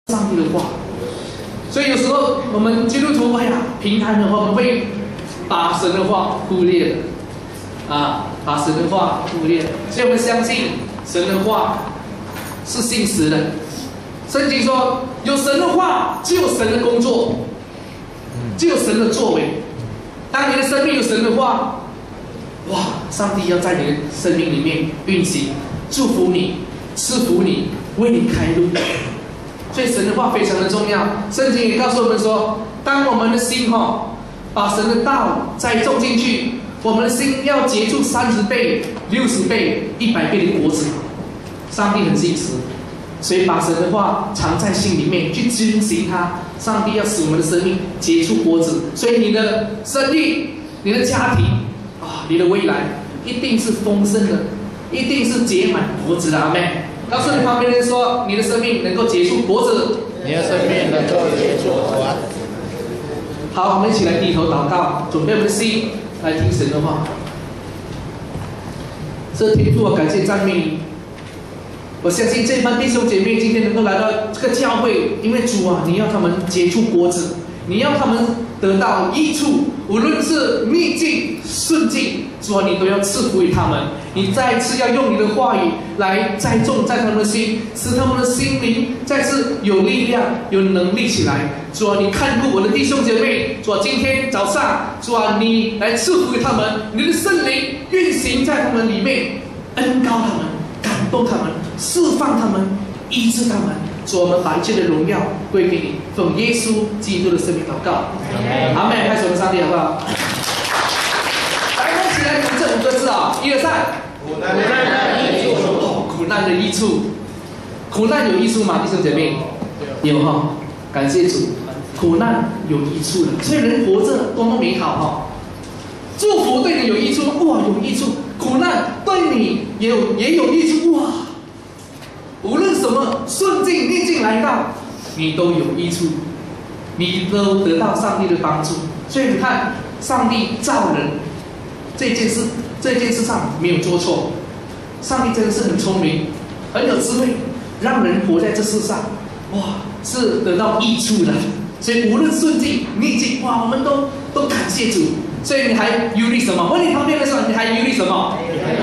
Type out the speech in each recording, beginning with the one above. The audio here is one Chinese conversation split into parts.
上帝的话。所以有时候我们基督徒，哎呀，平安的话，我们会把神的话忽略了，把神的话忽略了。所以我们相信神的话是信实的。圣经说，有神的话，就有神的工作，就有神的作为。当你的生命有神的话，哇，上帝要在你的生命里面运行，祝福你，赐福你，为你开路。所以神的话非常的重要。圣经也告诉我们说，当我们的心把神的道栽种进去，我们的心要结出30倍、60倍、100倍的果子。上帝很信实，所以把神的话藏在心里面，去遵行它。上帝要使我们的生命结出果子，所以你的生命、你的家庭你的未来一定是丰盛的，一定是结满果子的。阿们。告诉你旁边的人说，你的生命能够结出果子， 你的生命能够结出果子。 好，我们一起来低头祷告，准备我们的心来听神的话。这天父，我感谢赞美你。我相信这班弟兄姐妹今天能够来到这个教会，因为主啊，你要他们结出果子，你要他们得到益处，无论是逆境顺境，主啊，你都要赐福于他们。你再一次要用你的话语来栽种在他们的心，使他们的心灵再次有力量、有能力起来。主啊，你看顾我的弟兄姐妹。主啊，今天早上，主啊，你来赐福给他们，你的圣灵运行在他们里面，恩膏他们，感动他们，释放他们，医治他们。主，我们把一切的荣耀归给你，奉耶稣基督的圣名祷告。阿门。开始我们上帝好不好？来，我们一起来读这5个字1、2、3。苦难的益处。苦难的益处。苦难有益处吗？弟兄姐妹，有哈。感谢主，苦难有益处的。所以人活着多么美好哈！祝福对你有益处，哇，有益处；苦难对你也有益处，哇！无论什么顺境逆境来到，你都有益处，你都得到上帝的帮助。所以你看，上帝造人这件事上没有做错，上帝真的是很聪明，很有智慧，让人活在这世上，哇，是得到益处的。所以无论顺境逆境，哇，我们都感谢主。所以你还忧虑什么？问你旁边的时候，你还忧虑什么？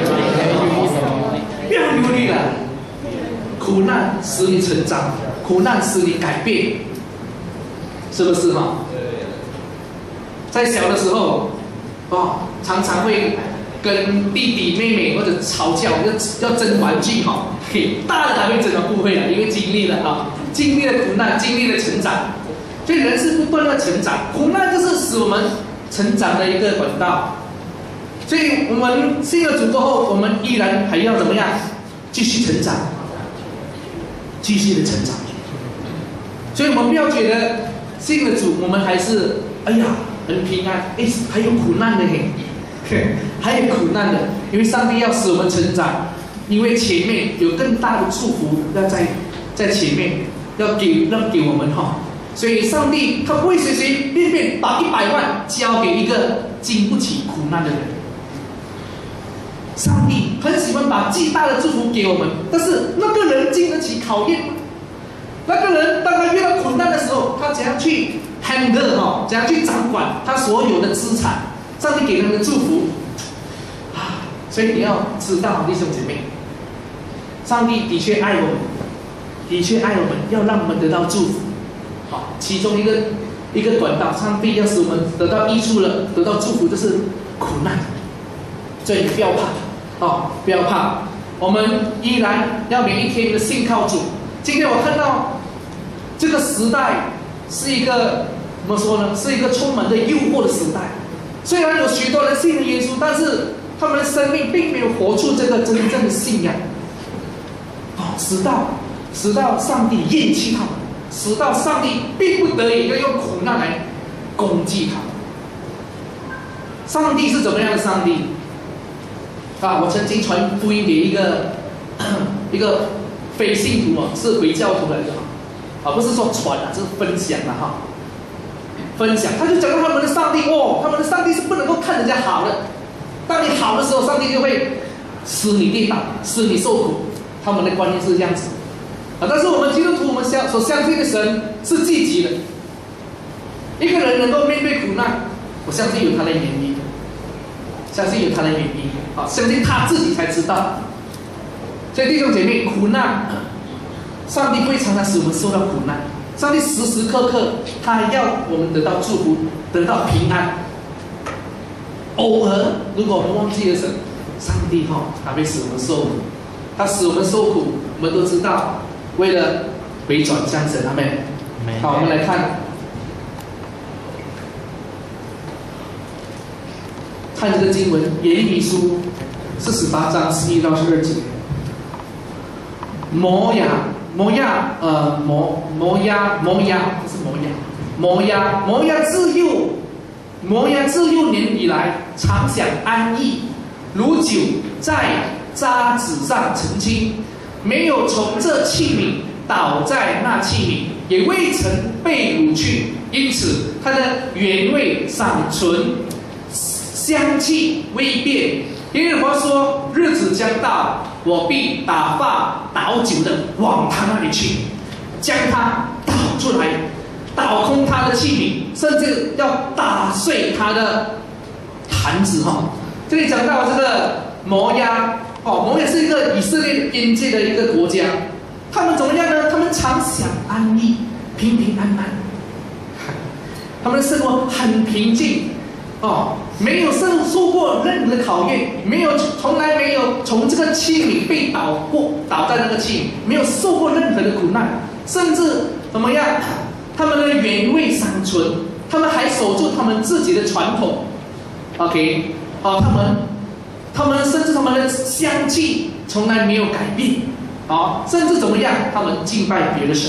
不要忧虑了。苦难使你成长，苦难使你改变，是不是嘛？在小的时候，常常会跟弟弟妹妹或者吵架，要争玩具哈。大了还会争的不会了，因为经历了经历了苦难，经历了成长，所以人是不断的成长。苦难就是使我们成长的一个管道。所以我们信了主过后，我们依然还要怎么样？继续成长。继续的成长，所以我们不要觉得信了主，我们还是哎呀很平安，还有苦难的还有苦难的，因为上帝要使我们成长，因为前面有更大的祝福要在前面，要给我们所以上帝他不会随随便便把100万交给一个经不起苦难的人。上帝很喜欢把极大的祝福给我们，但是那个人经得起考验吗？那个人当他遇到苦难的时候，他怎样去 handle 怎样去掌管他所有的资产？上帝给人的祝福所以你要知道，弟兄姐妹，上帝的确爱我们，的确爱我们，要让我们得到祝福。其中一个管道，上帝要使我们得到益处了，得到祝福，就是苦难。所以你不要怕，不要怕，我们依然要每一天的信靠主。今天我看到这个时代是一个怎么说呢？是一个充满着诱惑的时代。虽然有许多人信了耶稣，但是他们的生命并没有活出这个真正的信仰。直到上帝厌弃他们，直到上帝逼不得已要用苦难来攻击他们。上帝是怎么样的上帝？我曾经传福音给一个非信徒是回教徒来的不是说传是分享的分享，他就讲到他们的上帝他们的上帝是不能够看人家好的，当你好的时候，上帝就会使你跌倒，使你受苦。他们的观念是这样子， 但是我们基督徒，我们所相信的神是积极的。一个人能够面对苦难，我相信有他的原因，相信有他的原因，相信他自己才知道。所以弟兄姐妹，苦难，上帝不会常常使我们受到苦难，上帝时时刻刻他要我们得到祝福，得到平安。偶尔，如果我们忘记了神，上帝他会使我们受苦，他使我们受苦，我们都知道，为了回转向神，阿们。好，我们来看这个经文，耶利米书48章11到12节。摩押，不是摩押自幼年以来常享安逸，如酒在渣滓上澄清，没有从这器皿倒在那器皿，也未曾被掳去，因此它的原味尚存，香气未变。耶和华说：日子将到，我必打发倒酒的往他那里去，将它倒出来，倒空他的器皿，甚至要打碎他的坛子。这里讲到这个摩押，摩押是一个以色列边界的一个国家，他们怎么样呢？他们常享安逸，平平安安，他们的生活很平静。没有受过任何的考验，从来没有从这个器皿被倒在那个器皿，没有受过任何的苦难，甚至怎么样？他们的原味尚存，他们还守住他们自己的传统。OK， 他们甚至他们的香气从来没有改变，甚至怎么样？他们敬拜别的神，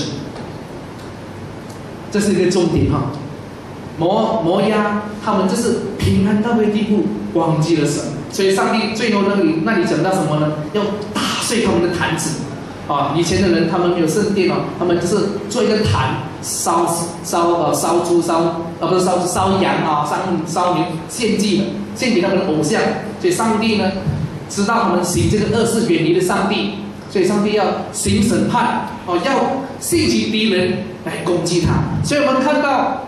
这是一个重点摩押他们就是平安到一个地步，忘记了神，所以上帝最后那里讲到什么呢？要打碎他们的坛子。以前的人他们没有圣殿他们就是做一个坛，烧猪烧羊烧牛献祭的，献给他们的偶像。所以上帝呢知道他们行这个恶事，远离了上帝，所以上帝要行审判，要兴起敌人来攻击他。所以我们看到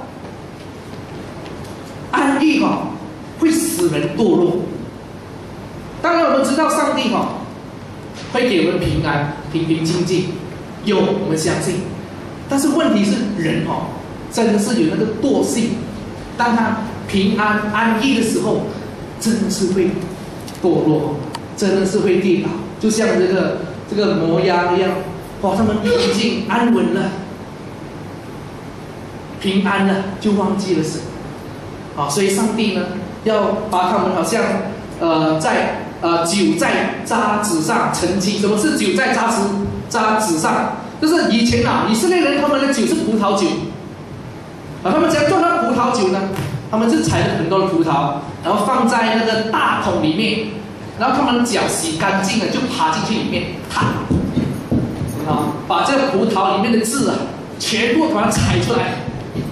安逸会使人堕落。当然我们知道上帝会给我们平安，平平静静，我们相信。但是问题是人真的是有那个惰性，当他平安安逸的时候，真的是会堕落，真的是会跌倒，就像这个摩押一样，他们平静安稳了，平安了，就忘记了神。所以上帝呢，要把他们好像酒在渣滓上澄清。什么是酒在渣滓上？就是以前以色列人他们的酒是葡萄酒，他们怎样做那葡萄酒呢？他们是采了很多的葡萄，然后放在那个大桶里面，然后他们脚洗干净了，就爬进去里面踏，把这个葡萄里面的籽全部把它采出来。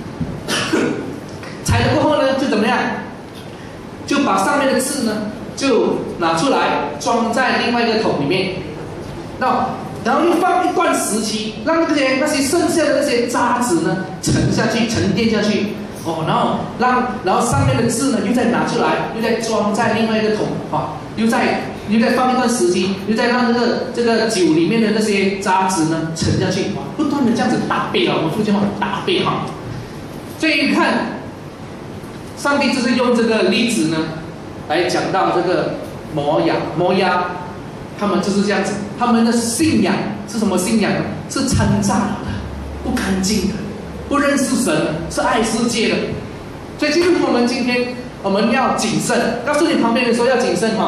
采了过后呢，就怎么样？就把上面的刺呢，就拿出来装在另外一个桶里面，然后又放一段时期，让那些剩下的那些渣子呢沉淀下去，然后上面的刺呢又再拿出来，又再装在另外一个桶，又再放一段时期，又再让这个酒里面的那些渣子呢沉下去，不断的这样子打倍我们福建话打倍所以你看。上帝就是用这个例子呢，来讲到这个摩押，他们就是这样子，他们的信仰是什么信仰呢？是掺杂的，不干净的，不认识神的，是爱世界的。所以基督徒，我们今天我们要谨慎，告诉你旁边的说要谨慎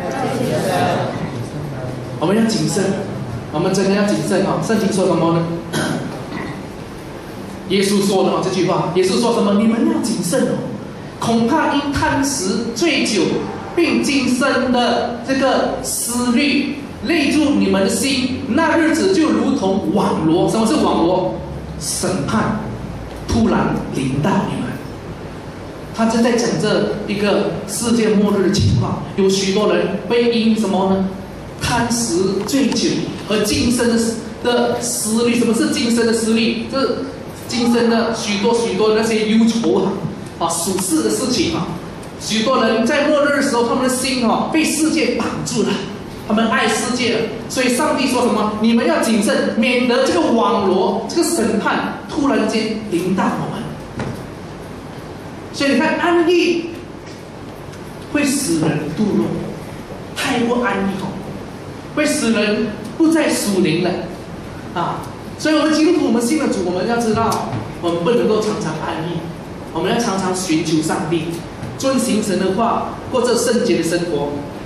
我们要谨慎，我们真的要谨慎圣经说什么呢？耶稣说的这句话，耶稣说什么？你们要谨慎恐怕因贪食醉酒，并今生的这个思虑累住你们的心，那日子就如同网罗。什么是网罗？审判突然临到你们。他正在讲这一个世界末日的情况，有许多人会因什么呢？贪食醉酒和今生的思虑。什么是今生的思虑？就是今生的许多那些忧愁属世的事情许多人在末日的时候，他们的心被世界绑住了，他们爱世界了。所以上帝说什么？你们要谨慎，免得这个网罗、这个审判突然间临到我们。所以你看，安逸会使人堕落，太过安逸会使人不再属灵了所以我们基督徒，我们信了主，我们要知道，我们不能够常常安逸，我们要常常寻求上帝，遵行神的话，过这圣洁的生活。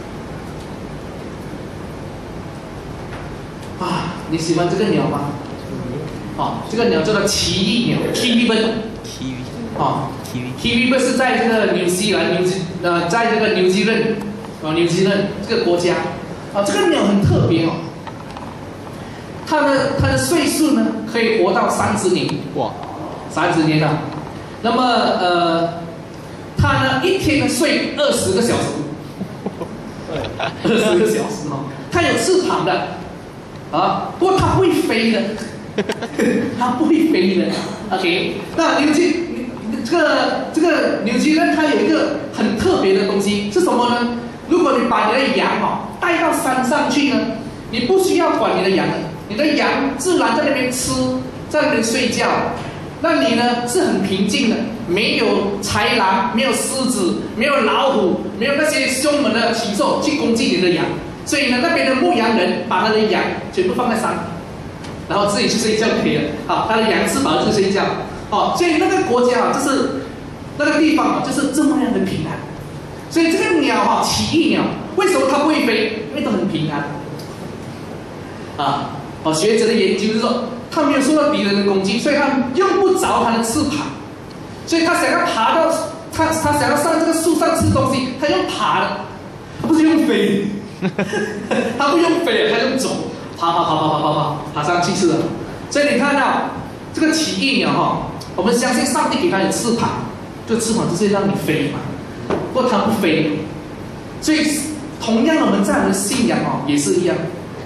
你喜欢这个鸟吗？这个鸟叫做奇异鸟 ，Kiwi bird。Kiwi bird 是在这个纽西兰，在这个纽西兰这个国家这个鸟很特别它的岁数呢可以活到30年，30年了。那么它呢一天呢睡20个小时，20个小时它有翅膀的不过它不会飞的，它不会飞的。OK， 那这个纽西兰它有一个很特别的东西是什么呢？如果你把你的羊带到山上去呢，你不需要管你的羊，你的羊自然在那边吃，在那边睡觉。那你呢是很平静的，没有豺狼，没有狮子，没有老虎，没有那些凶猛的禽兽去攻击你的羊。所以呢，那边的牧羊人把他的羊全部放在山，然后自己去睡觉可以了。他的羊吃饱就睡觉。所以那个国家就是那个地方就是这么样的平安。所以这个鸟奇异鸟，为什么它不会飞？因为它很平安。学者的研究就是说，它没有受到敌人的攻击，所以它用不着它的翅膀。所以它想要爬到它想要上这个树上吃东西，它用爬的，它不是用飞。它不用飞，它用走，爬上去吃了。所以你看到这个奇异鸟我们相信上帝给它有翅膀，这翅膀就是让你飞嘛。不过它不飞，所以同样我们在我们的信仰也是一样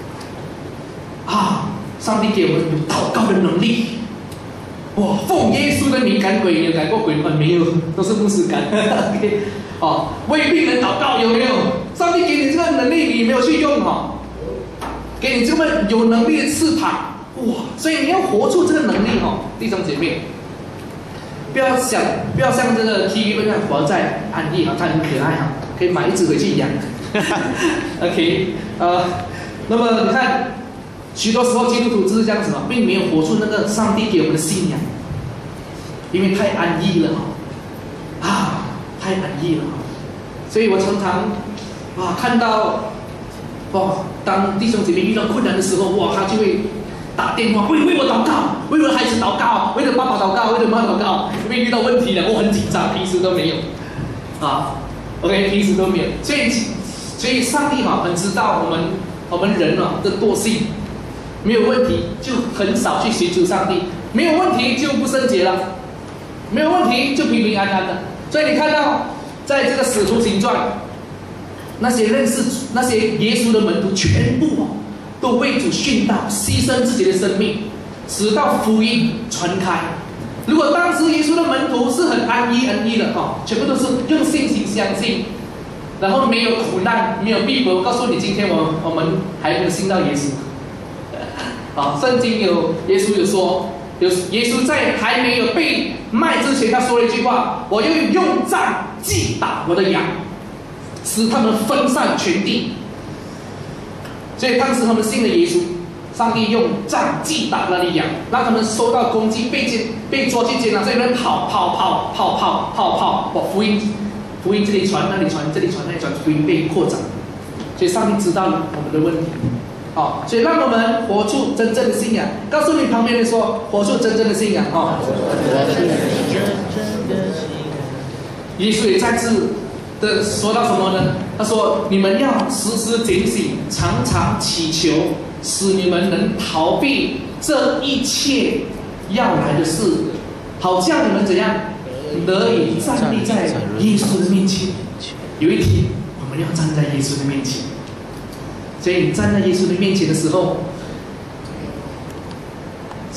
上帝给我们祷告的能力。奉耶稣的名赶鬼，你有赶过鬼吗？没有，都是牧师赶。OK， 为病人祷告有没有？上帝给你这个能力，你没有去用给你这么有能力的翅膀，所以你要活出这个能力弟兄姐妹，不要像这个 Kiwi 那样活在安逸它很可爱可以买一只回去养。OK， 那么你看，许多时候基督徒就是这样子并没有活出那个上帝给我们的信仰，因为太安逸了太安逸了所以我常常看到当弟兄姐妹遇到困难的时候他就会打电话为我祷告，为我的孩子祷告，为了爸爸祷告，为了妈妈祷告，因为遇到问题了很紧张，平时都没有OK， 平时都没有。所以上帝很知道我们人的惰性，没有问题就很少去寻求上帝，没有问题就不圣洁了，没有问题就平平安安的。所以你看到在这个使徒行传，那些认识那些耶稣的门徒，全部都为主殉道，牺牲自己的生命，直到福音传开。如果当时耶稣的门徒是很安逸的全部都是用信心相信，然后没有苦难，没有逼迫。我告诉你，今天我们还没有信到耶稣。圣经耶稣有说，耶稣在还没有被卖之前，他说了一句话：我要用杖击打我的羊，使他们分散全地。所以当时他们信了耶稣，上帝用杖击打那里羊，让他们受到攻击，被抓去监牢，所以他们跑，福音这里传那里传，这里传那里传，福音被扩展。所以上帝知道了我们的问题。所以让我们活出真正的信仰。告诉你旁边人说，活出真正的信仰耶稣也再次的说到什么呢？他说：你们要时时警醒，常常祈求，使你们能逃避这一切要来的事，好叫你们怎样得以站立在耶稣的面前。有一天我们要站在耶稣的面前。所以你站在耶稣的面前的时候，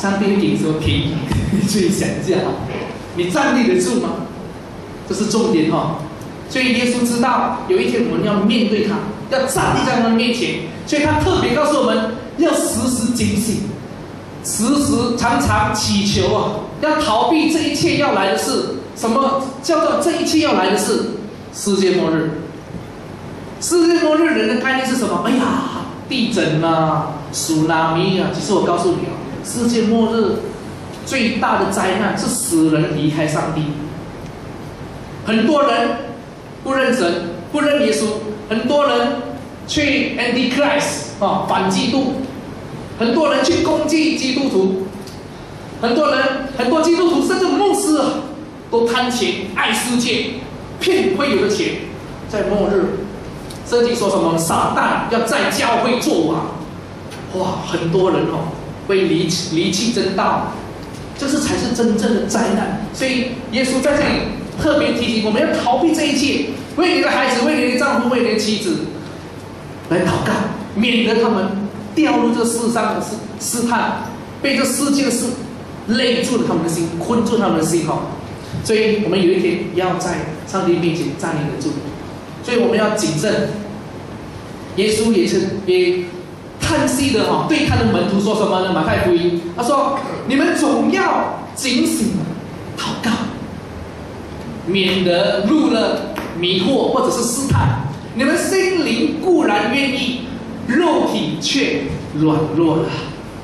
上帝会给你什么便宜？你自己想一下哈，你站立得住吗？这是重点哈。所以耶稣知道有一天我们要面对他，要站立在他的面前，所以他特别告诉我们要时时警醒，时时常常祈求啊，要逃避这一切要来的事。什么叫做这一切要来的事？世界末日。世界末日人的概念是什么？哎呀，地震啊，苏拉米啊。其实我告诉你啊，世界末日最大的灾难是使人离开上帝。很多人不认神，不认耶稣，很多人去 Antichrist 啊，反基督，很多人去攻击基督徒，很多基督徒甚至牧师啊，都贪钱爱世界，骗会有的钱，在末日。圣经说什么？撒旦要在教会作王，哇，很多人会离弃真道，这才是真正的灾难。所以耶稣在这里特别提醒我们要逃避这一切，为你的孩子，为你的丈夫，为你的妻子来祷告，免得他们掉入这世上的试探，被这世界的事累住了他们的心，困住他们的心所以我们有一天要在上帝面前站立得住。所以我们要谨慎。耶稣也叹息的对他的门徒说什么呢？马太福音他说：“你们总要警醒祷告，免得入了迷惑或者是试探。你们心灵固然愿意，肉体却软弱了。”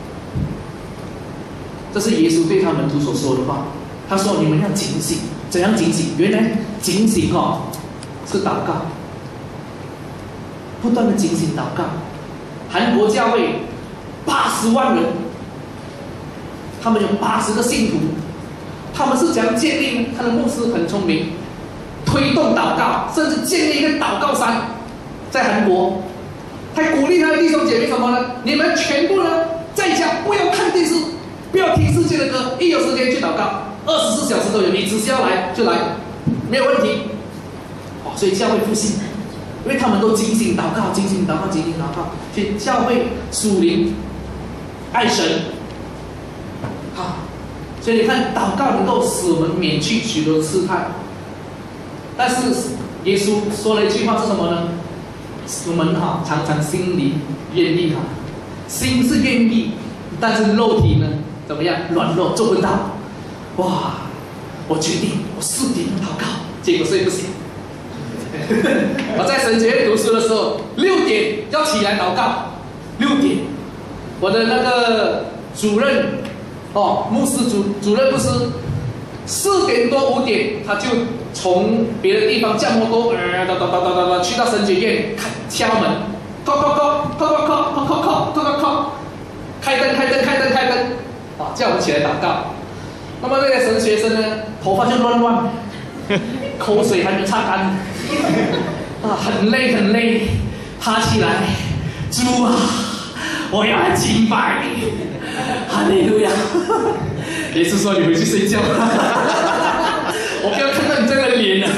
这是耶稣对他门徒所说的话。他说：“你们要警醒，怎样警醒？原来警醒是祷告。”不断的警醒祷告。韩国教会80万人，他们有80个信徒，他们是怎样建立呢？他的牧师很聪明，推动祷告，甚至建立一个祷告山，在韩国。他鼓励他的弟兄姐妹什么呢？你们全部呢在家不要看电视，不要听世界的歌，一有时间去祷告，24小时都有，你只需要来就来，没有问题。所以教会复兴。因为他们都警醒祷告，警醒祷告，警醒祷告，所以教会属灵爱神所以你看，祷告能够使我们免去许多试探。但是耶稣说了一句话是什么呢？我们常常心里愿意心是愿意，但是肉体呢怎么样？软弱，做不到。哇！我决定我4点祷告，结果睡不醒。我在神学院读书的时候，6点要起来祷告。6点，我的那个主任，牧师主任牧师，4点多5点，他就从别的地方驾摩托去到神学院敲门，开灯，叫我们起来祷告。那么那些神学生呢，头发就乱，口水还没擦干。很累，爬起来，主啊，我要来敬拜你，哈利路亚！耶稣说：“你回去睡觉。”我不要看到你这个脸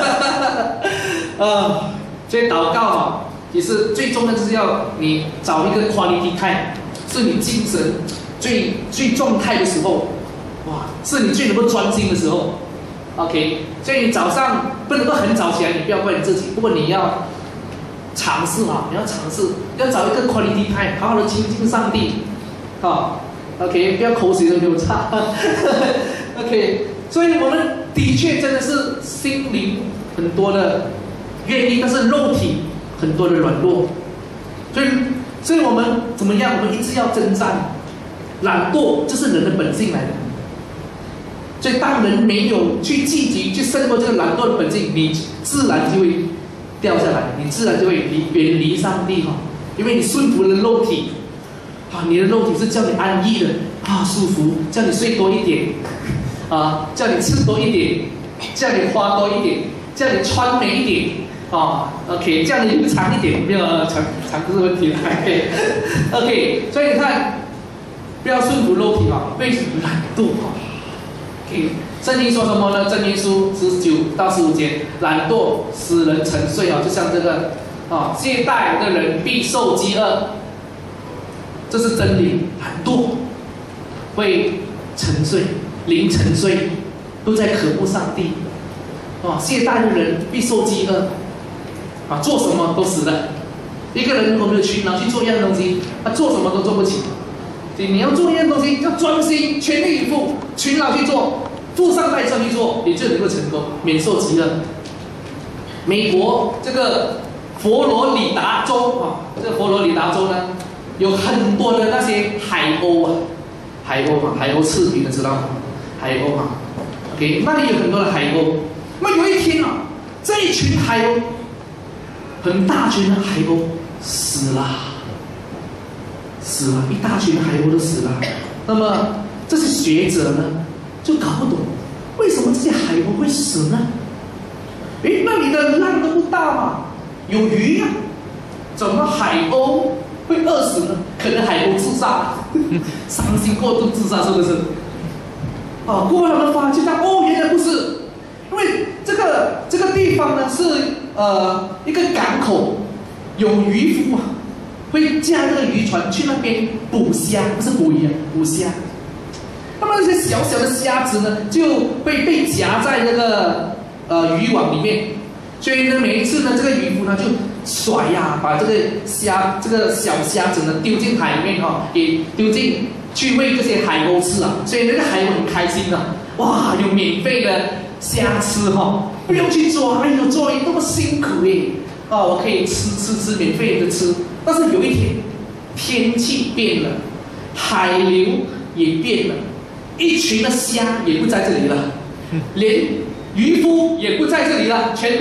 所以祷告也是最重要，就是要你找一个 quality time， 是你精神最状态的时候，是你最能够专心的时候。OK， 所以你早上不能够很早起来，你不要怪你自己。不过你要尝试要找一个 quality time， 好好的亲近上帝OK， 不要口水都给我擦OK， 所以我们的确真的是心灵很多的愿意，但是肉体很多的软弱。所以我们怎么样？我们一直要征战。懒惰，这是人的本性来的。所以当人没有去积极去胜过这个懒惰的本性，你自然就会掉下来，你自然就会远离上帝因为你顺服了肉体你的肉体是叫你安逸的舒服，叫你睡多一点叫你吃多一点，叫你花多一点，叫你穿美一点OK， 叫你留长一点，没有长不是问题OK， 所以你看，不要顺服肉体会懒惰圣经说什么呢？箴言书19到15节，懒惰使人沉睡就像这个懈怠的人必受饥饿，这是真理。懒惰会沉睡，灵沉睡，都在渴慕上帝。懈怠的人必受饥饿，做什么都死了。一个人如果没有勤劳去做一样东西，他做什么都做不起。所以你要做一样东西，要专心、全力以赴、勤劳去做，付上代价去做，你就能够成功，免受饥饿。美国这个佛罗里达州这个佛罗里达州呢，有很多的那些海鸥海鸥翅，你们知道吗？海鸥OK， 那里有很多的海鸥。那么有一天这一群海鸥，很大群的海鸥死了，一大群的海鸥都死了。那么这些学者呢，就搞不懂为什么这些海鸥会死呢？那里的浪都不大嘛，有鱼怎么海鸥会饿死呢？可能海鸥自杀，伤心过度自杀，是不是？过后他们发现原来不是，因为这个地方呢是一个港口，有渔夫会驾这个渔船去那边捕虾，不是捕鱼捕虾。那么那些小小的虾子呢，就被夹在那个渔网里面，所以呢每一次呢这个渔夫呢就甩把这个小虾子呢丢进海里面给丢进去喂这些海鸥吃所以那个海鸥很开心有免费的虾吃不用去抓，抓鱼多么辛苦我可以吃免费的吃。但是有一天天气变了，海流也变了，一群的虾也不在这里了，连渔夫也不在这里了，全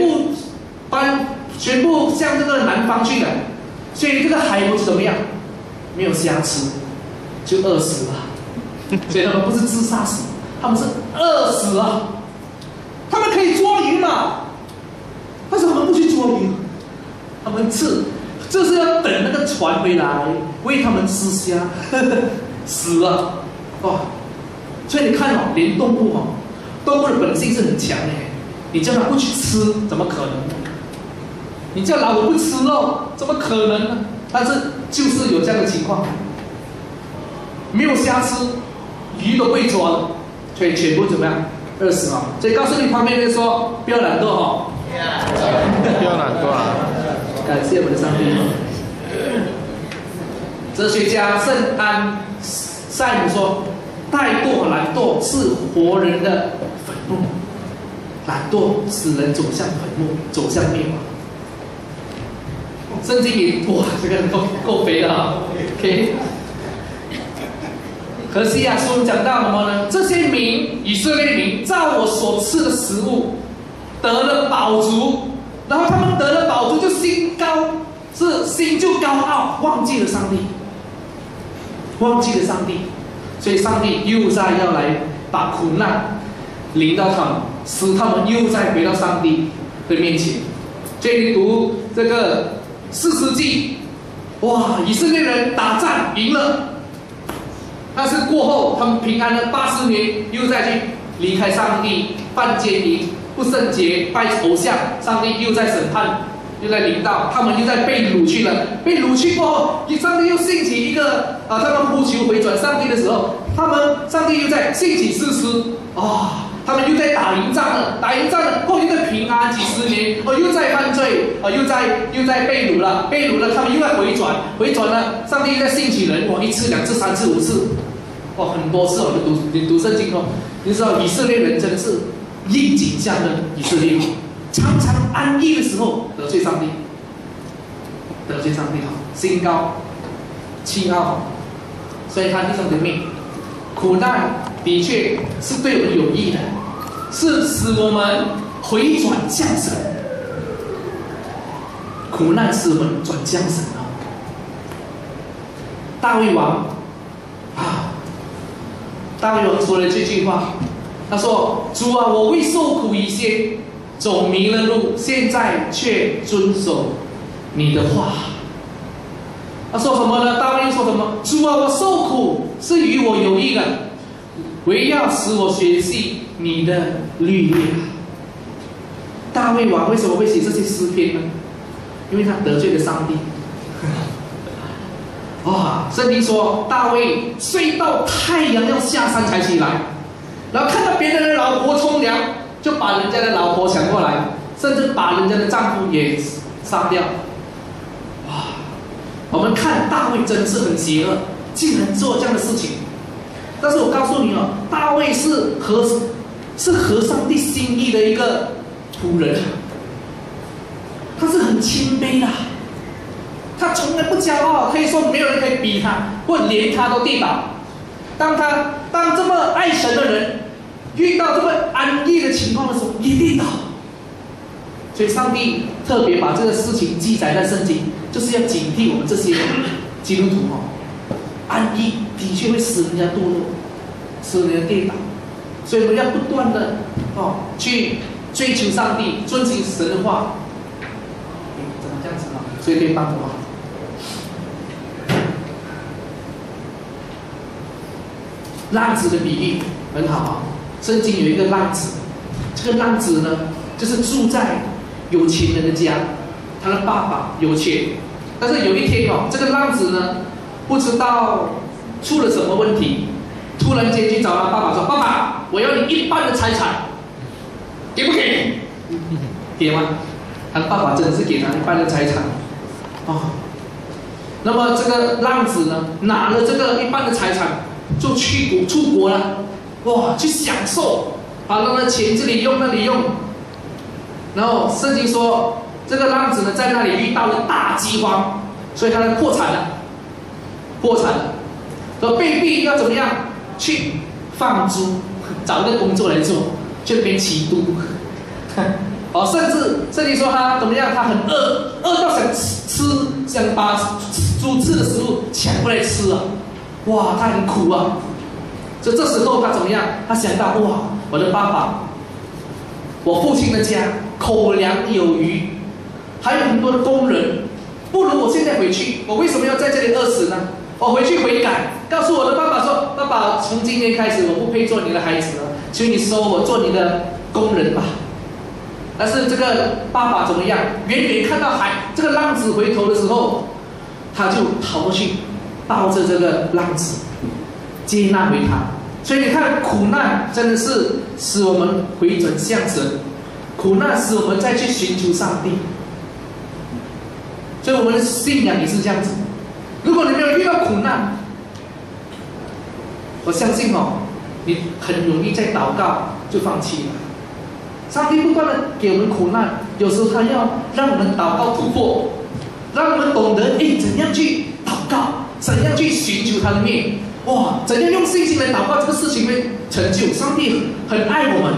部向这个南方去了。所以这个海鸥怎么样？没有虾吃，就饿死了。所以他们不是自杀死，他们是饿死了。他们可以捉鱼嘛？但是他们不去捉鱼，他们就是要等那个船回来喂他们吃虾，死了所以你看连动物的本性是很强的，你叫它不去吃，怎么可能？你叫老虎不吃肉，怎么可能呢？但是就是有这样的情况，没有虾吃，鱼都被抓了，所以全部怎么样？饿死了。所以告诉你旁边人说，不要懒惰不要懒惰感谢我们的上帝。哲学家圣安塞姆说，怠惰和懒惰是活人的坟墓，懒惰使人走向坟墓，走向灭亡。圣经里这个够肥了OK。何西亚书讲到什么呢？这些民，以色列民，照我所赐的食物得了饱足，然后他们得了饱足就心就高傲，忘记了上帝，所以上帝又在要来把苦难临到他们，使他们又再回到上帝的面前。所以你读这个士师记，以色列人打仗赢了。但是过后，他们平安了80年，又再去离开上帝，犯奸淫、不圣洁、拜偶像，上帝又在审判，又在临到，他们又在被掳去了。被掳去过后，上帝又兴起一个他们呼求回转上帝的时候，上帝又在兴起士师他们又在打赢仗了，后又在平安几十年，又在犯罪，又在被掳了，他们又在回转了，上帝又在兴起人，1次、2次、3次、5次，很多次你读圣经你知道以色列人真的是应景象的以色列，常常安逸的时候得罪上帝，心高气傲。所以看弟兄姐妹，苦难的确是对我们有益的，是使我们回转向神。苦难使我们转向神大卫王说了这句话，他说：“主啊，我未受苦以先走迷了路，现在却遵守你的话。”他说什么呢？大卫又说什么？主啊，我受苦是与我有益的，唯要使我学习你的律例。大卫王为什么会写这些诗篇呢？因为他得罪了上帝。 哇，圣经说大卫睡到太阳要下山才起来，然后看到别人的老婆冲凉，就把人家的老婆抢过来，甚至把人家的丈夫也杀掉。哇，我们看大卫真的是很邪恶，竟然做这样的事情。但是我告诉你哦，大卫是合上帝心意的一个仆人，他是很谦卑的，他从来不骄傲，可以说没有人可以逼他，或连他都跌倒。当这么爱神的人遇到这么安逸的情况的时候，也跌倒。所以上帝特别把这个事情记载在圣经，就是要警惕我们这些基督徒哦，安逸的确会使人家堕落，使人家跌倒。所以我们要不断的去追求上帝，遵行神的话。怎么这样子啊？所以可以帮我。浪子的比喻很好啊，圣经有一个浪子，这个浪子呢，就是住在有钱人的家，他的爸爸有钱，但是有一天这个浪子呢，不知道出了什么问题，突然间去找他爸爸说：“爸爸，我要你一半的财产，给不给？给吗？”他的爸爸真的是给他一半的财产那么这个浪子呢，拿了这个一半的财产，就出国了，哇，去享受，把他的钱这里用那里用。然后圣经说，这个浪子呢，在那里遇到了大饥荒，所以他破产了，所以被逼要怎么样？去放猪，找一个工作来做，去那边骑猪。甚至圣经说他怎么样？他很饿到想把猪吃的食物抢过来吃啊！哇，他很苦啊！所以这时候他怎么样？他想到哇，我的爸爸，我父亲的家口粮有余，还有很多的工人，不如我现在回去，我为什么要在这里饿死呢？我回去悔改，告诉我的爸爸说：“爸爸，从今天开始，我不配做你的孩子了，求你收我做你的工人吧。”但是这个爸爸怎么样？远远看到这个浪子回头的时候，他就跑过去，抱着这个浪子，接纳回他。所以你看，苦难真的是使我们回转向神，苦难使我们再去寻求上帝。所以我们的信仰也是这样子。如果你没有遇到苦难，我相信你很容易在祷告就放弃了。上帝不断的给我们苦难，有时候他要让我们祷告突破，让我们懂得怎样去祷告，怎样去寻求他的面，哇，怎样用信心来祷告，这个事情会成就。上帝很爱我们，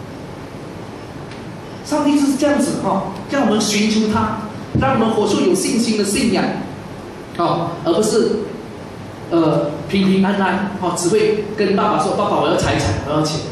上帝是这样子让我们寻求他，让我们活出有信心的信仰而不是平平安安只会跟爸爸说：“爸爸，我要财产，我要钱。”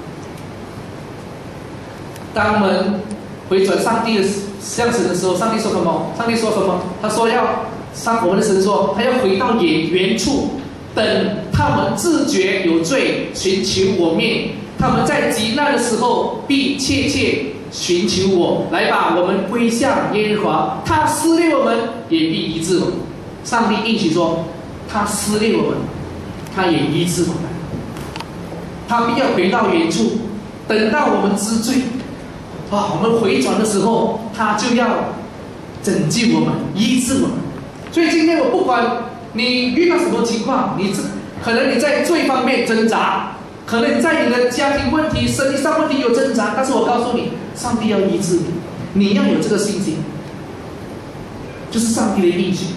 当我们回转上帝的向神的时候，上帝说什么？上帝说什么？他说我们的神说，他要回到原处，等他们自觉有罪，寻求我面。他们在极难的时候，必切切寻求我。来吧，我们归向耶和华，他撕裂我们，也必医治我们。上帝应许说，他撕裂我们，他也医治我们。他必要回到原处，等到我们知罪。我们回转的时候，他就要拯救我们，医治我们。所以今天我不管你遇到什么情况，可能你在罪方面挣扎，可能你在你的家庭问题、身体上问题有挣扎，但是我告诉你，上帝要医治你，你要有这个信心，就是上帝的应许。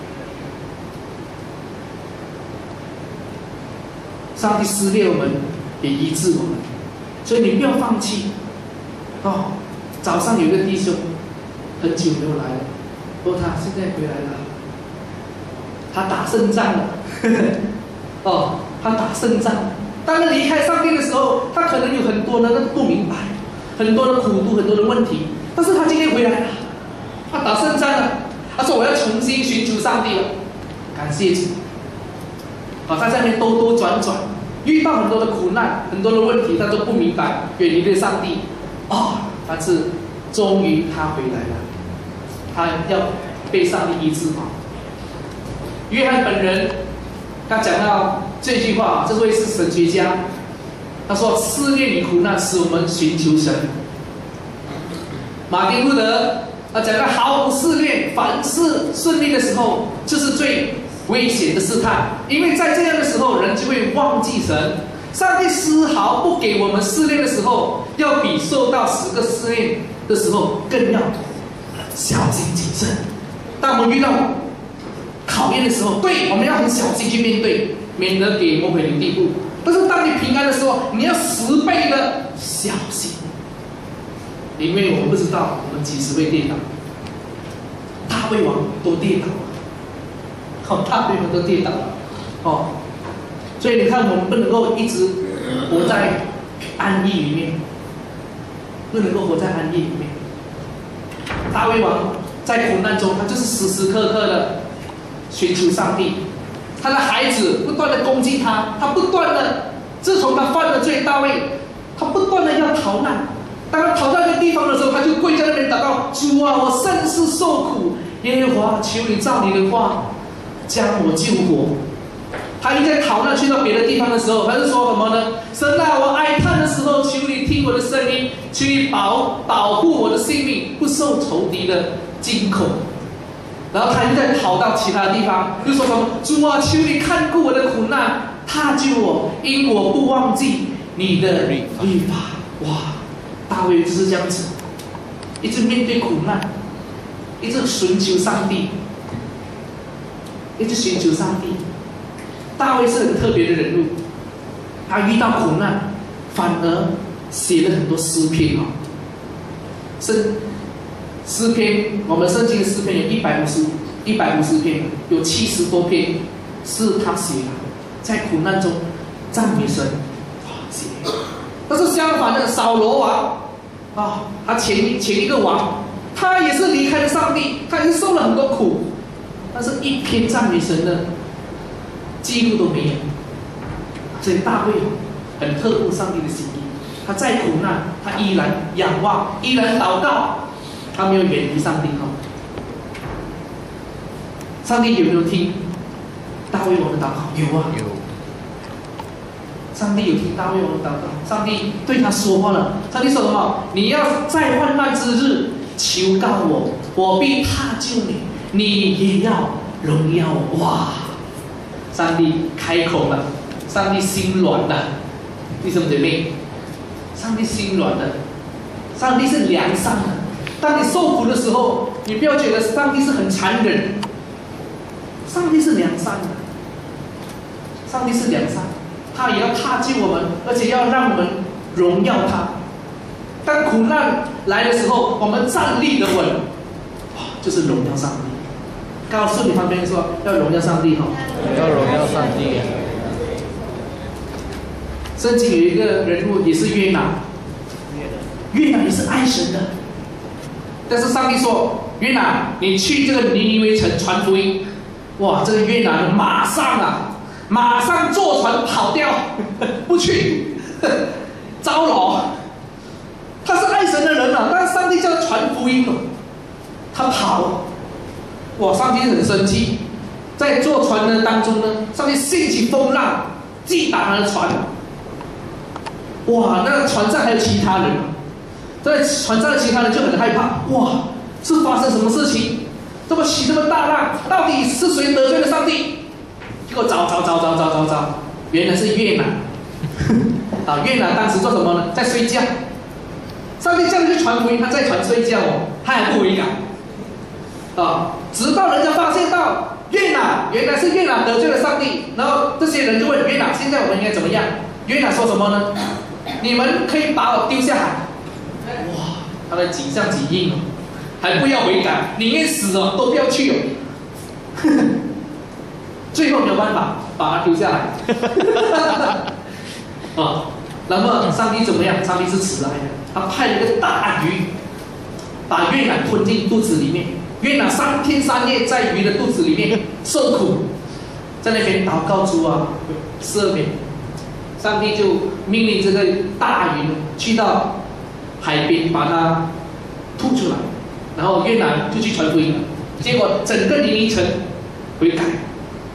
上帝撕裂我们，也医治我们，所以你不要放弃。早上有一个弟兄很久没有来了，他现在回来了，他打胜仗了，他打胜仗。当他离开上帝的时候，他可能有很多的不明白，很多的苦毒，很多的问题，但是他今天回来了，他打胜仗了，他说我要重新寻求上帝了，感谢主。他在那边兜转转，遇到很多的苦难，很多的问题，他都不明白，远离了上帝。但是终于他回来了，他要被上帝医治约翰本人他讲到这句话，这位是神学家，他说试炼与苦难使我们寻求神。马丁路德他讲到毫无试炼，凡事顺利的时候，就是最危险的试探，因为在这样的时候，人就会忘记神。上帝丝毫不给我们试炼的时候，要比受到10个试炼的时候更要小心谨慎。当我们遇到考验的时候，对，我们要很小心去面对，免得给魔鬼留地步。但是当你平安的时候，你要10倍的小心，因为我们不知道我们几时会跌倒。大卫王都跌倒了，大卫王都跌倒了，所以你看，我们不能够一直活在安逸里面，不能够活在安逸里面。大卫王在苦难中，他就是时时刻刻的寻求上帝。他的孩子不断的攻击他，他不断的，自从他犯了罪，大卫他不断的要逃难。当他逃到一个地方的时候，他就跪在那边祷告：主啊，我甚是受苦，耶和华，求你照你的话将我救活。他一在逃难去到别的地方的时候，他是说什么呢？神啊，我哀叹的时候，求你听我的声音，求你保护我的性命，不受仇敌的惊恐。然后他又在跑到其他地方，又说什么？主啊，求你看顾我的苦难，踏救我，因我不忘记你的律法。哇，大卫就是这样子，一直面对苦难，一直寻求上帝，一直寻求上帝。大卫是很特别的人物，他遇到苦难，反而写了很多诗篇啊。诗篇，我们圣经的诗篇有150篇，有70多篇是他写的，在苦难中赞美神写。但是相反的，扫罗王他前一个王，他也是离开了上帝，他也是受了很多苦，但是一篇赞美神的记录都没有。所以大卫很特乎上帝的心意，他再苦难，他依然仰望，依然祷告，他没有远离上帝。上帝有没有听大卫王的祷告？有啊，有。上帝有听大卫王的祷告，上帝对他说话了。上帝说什么？你要在患难之日求告我，我必踏救你，你也要荣耀我。哇！上帝开口了，上帝心软了，弟兄姐妹，上帝心软了，上帝是良善的。当你受苦的时候，你不要觉得上帝是很残忍，上帝是良善的，上帝是良善，他也要踏救我们，而且要让我们荣耀他。当苦难来的时候，我们站立得稳，就是荣耀上帝。告诉你旁边说，要荣耀上帝哈， 要荣耀上帝。 圣经有一个人物也是约拿，约拿也是爱神的，但是上帝说，约拿，你去这个尼尼微城传福音。哇，这个约拿马上坐船跑掉，不去，糟了。他是爱神的人啊，但是上帝叫他传福音了，他跑了。哇，上帝很生气，在坐船的当中呢，上帝兴起风浪，击打他的船。哇，那船上还有其他人，在船上的其他人就很害怕。哇，是发生什么事情？这么起这么大浪，到底是谁得罪了上帝？结果找，原来是约拿。约拿当时做什么呢？在睡觉。上帝叫他去传福音，他在船睡觉他还不悔改。直到人家发现到约拿，原来是约拿得罪了上帝，然后这些人就问约拿，现在我们应该怎么样？约拿说什么呢？你们可以把我丢下海。哇，他的几上几硬还不要悔改，宁愿死了都不要去最后没有办法把他丢下来。那么上帝怎么样？上帝是慈爱的，他派了一个大鱼，把约拿吞进肚子里面。约拿3天3夜在鱼的肚子里面受苦，在那边祷告主啊，赦免。上帝就命令这个大鱼去到海边把它吐出来，然后约拿就去传福音了。结果整个尼尼城悔改，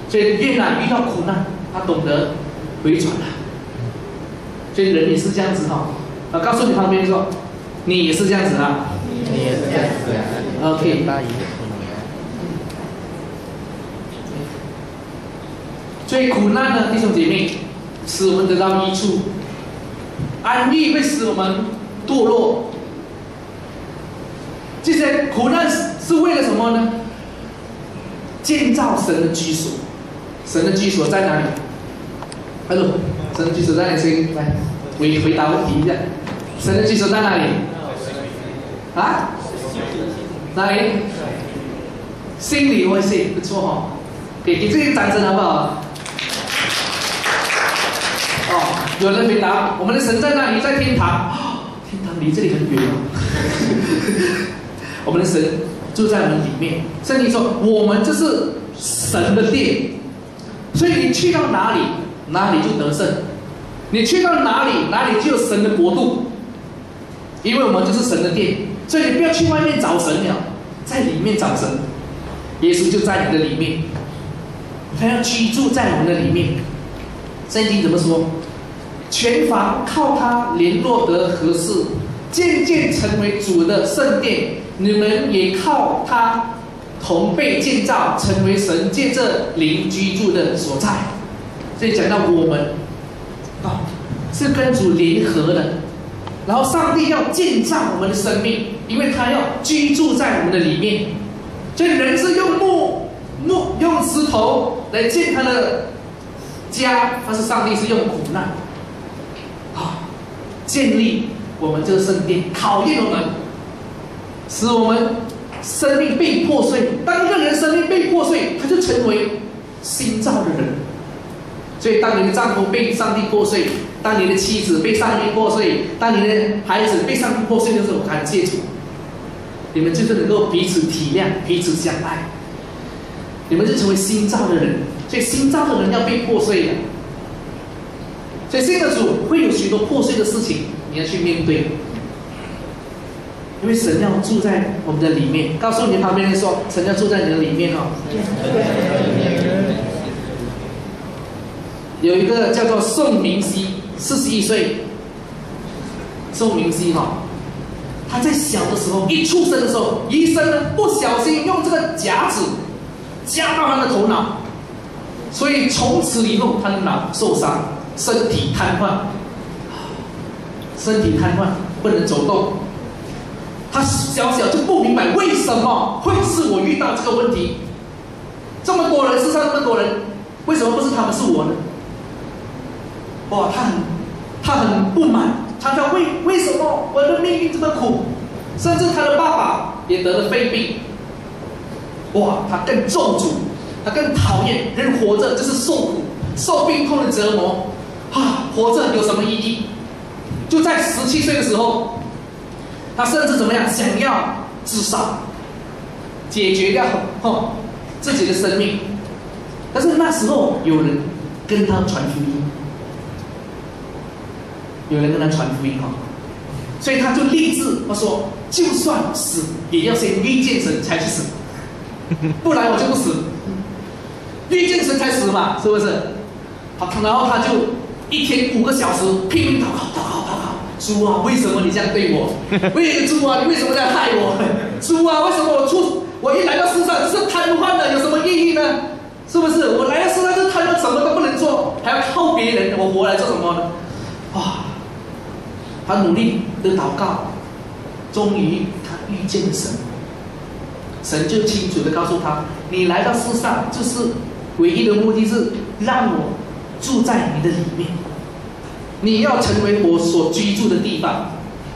所以越难遇到苦难，他懂得回转了。所以人也是这样子哈。告诉你旁边说，你也是这样子啊。 你也是这样子啊。 OK。所以苦难呢，弟兄姐妹，使我们得到益处；安逸会使我们堕落。这些苦难是为了什么呢？建造神的居所。神的居所在哪里 ？Hello， 神的居所在哪里？谁来回答问题一下？神的居所在哪里？啊？哪里？心里会是不错哈，给这个掌声好不好？哦，有人回答，我们的神在哪里？在天堂。天堂离这里很远哦。我们的神住在我们里面。圣经说，我们就是神的殿，所以你去到哪里，哪里就得胜；你去到哪里，哪里就有神的国度。因为我们就是神的殿，所以你不要去外面找神了，在里面找神。耶稣就在你的里面，他要居住在我们的里面。圣经怎么说？全房靠他联络得合适，渐渐成为主的圣殿。你们也靠他同被建造，成为神借着灵居住的所在。所以讲到我们是跟主联合的，然后上帝要建造我们的生命，因为他要居住在我们的里面。所以人是用石头来建他的家，但是上帝是用苦难建立我们这个圣殿，考验我们，使我们生命被破碎。当一个人生命被破碎，他就成为新造的人。所以当你的丈夫被上帝破碎，当你的妻子被上帝破碎，当你的孩子被上帝破碎的时候，感谢主，你们就是能够彼此体谅，彼此相爱，你们就成为新造的人。所以新造的人要被破碎的，所以新的主会有许多破碎的事情你要去面对，因为神要住在我们的里面。告诉你旁边人说，神要住在你的里面哦。有一个叫做宋明熙，41岁，宋明熙他在小的时候，一出生的时候，医生呢不小心用这个夹子夹到他的头脑，所以从此以后他的脑受伤，身体瘫痪，不能走动。他小小就不明白为什么会是我遇到这个问题，这么多人，世上这么多人，为什么不是他们是我呢？哇，他很不满，他说为什么我的命运这么苦？甚至他的爸爸也得了肺病。哇，他更咒诅，他更讨厌人活着就是受苦、受病痛的折磨活着有什么意义？就在17岁的时候，他甚至怎么样，想要自杀，解决掉自己的生命。但是那时候有人跟他传福音。所以他就立志，他说就算死也要先遇见神才去死，不然我就不死，遇见神才死嘛，是不是？然后他就一天5个小时拼命祷告，主啊，为什么你这样对我？主啊，你为什么这样害我？主啊，为什么我一来到世上是瘫痪的，有什么意义呢？是不是？我来到世上就瘫痪，什么都不能做，还要靠别人，我活来做什么呢？他努力的祷告，终于他遇见了神。神就清楚的告诉他，你来到世上就是唯一的目的是让我住在你的里面，你要成为我所居住的地方，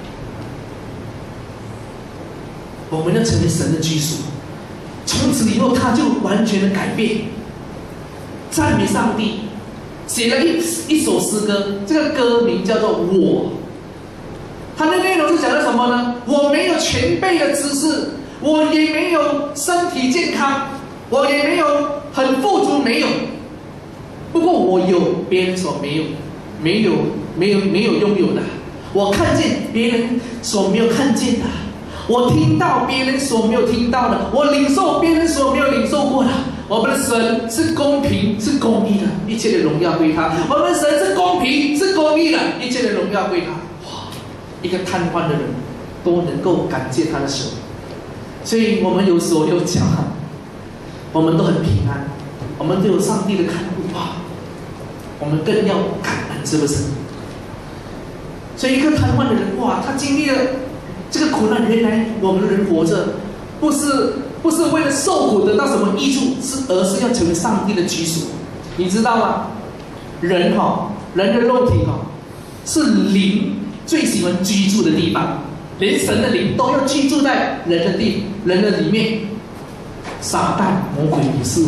我们要成为神的居所。从此以后他就完全的改变，赞美上帝，写了一首诗歌，这个歌名叫做我。他的内容是讲的什么呢？我没有全备的知识，我也没有身体健康，我也没有很富足，没有。不过我有别人所没有拥有的。我看见别人所没有看见的，我听到别人所没有听到的，我领受别人所没有领受过的。 我们的神是公平、是公义的，一切的荣耀归他。我们的神是公平、是公义的，一切的荣耀归他。哇，一个瘫痪的人都能够感谢他的手，所以我们有手有脚，我们都很平安，我们都有上帝的看顾。哇，我们更要感恩，是不是？所以一个瘫痪的人，哇，他经历了这个苦难，原来我们的人活着，不是为了受苦得到什么益处，而是要成为上帝的居所。你知道吗？人的肉体是灵最喜欢居住的地方，连神的灵都要居住在人的里面。撒旦魔鬼也是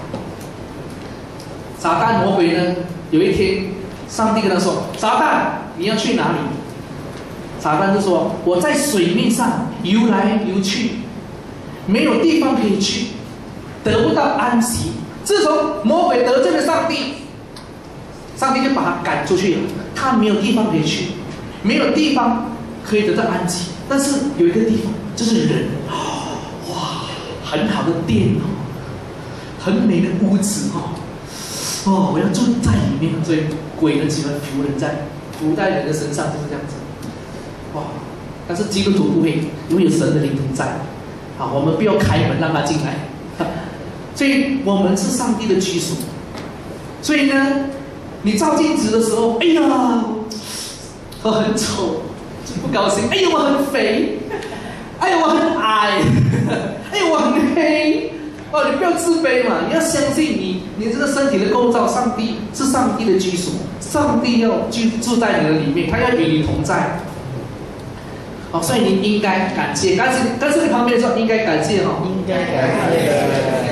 撒旦魔鬼呢，有一天上帝跟他说：“撒旦，你要去哪里？”撒旦就说：“我在水面上游来游去，没有地方可以去，得不到安息。”自从魔鬼得罪了上帝，上帝就把他赶出去了。他没有地方可以去，没有地方可以得到安息。但是有一个地方，就是人，哇，很好的殿很美的屋子我要住在里面。所以鬼人喜欢浮在人的身上，就是这样子。哇！但是基督徒不会，因为有神的灵同在。好，我们不要开门让他进来。所以我们是上帝的居所。所以呢，你照镜子的时候，哎呀，我很丑，就不高兴。哎呀，我很肥。哎呀，我很矮。哎呀，我很黑。你不要自卑嘛！你要相信你这个身体的构造，上帝是上帝的居所，上帝要居住在你的里面，他要与你同在。所以你应该感谢，但是你旁边说应该感谢应该感谢。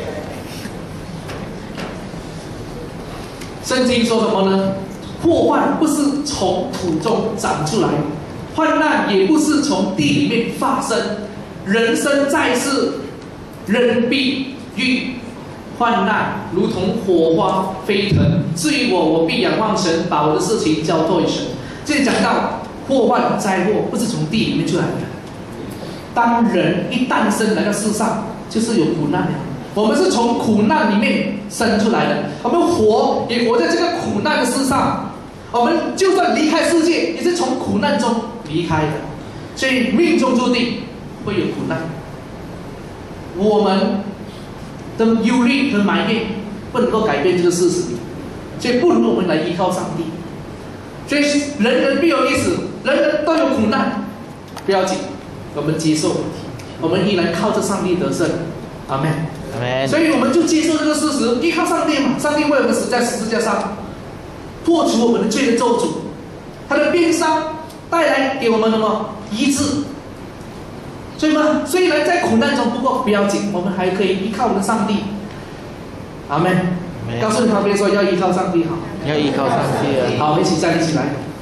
圣经说什么呢？祸患不是从土中长出来，患难也不是从地里面发生。人生在世，人必遇患难，如同火花飞腾。至于我必仰望神，把我的事情交托于神。这里讲到祸患灾祸不是从地里面出来的。当人一诞生来到世上，就是有苦难的。我们是从苦难里面生出来的，我们也活在这个苦难的世上。我们就算离开世界，也是从苦难中离开的。所以命中注定会有苦难。我们的忧虑和埋怨不能够改变这个事实，所以不如我们来依靠上帝。所以人人必有一死，人人都有苦难，不要紧，我们接受，我们依然靠着上帝得胜。阿们。所以我们就接受这个事实，依靠上帝嘛。上帝为我们死在十字架上，破除我们的罪的咒诅，他的鞭伤带来给我们什么医治。所以嘛，虽然在苦难中，不过不要紧，我们还可以依靠我们的上帝。阿们。告诉你旁边说要依靠上帝，好， 要依靠上帝。 好，我们一起站立起来。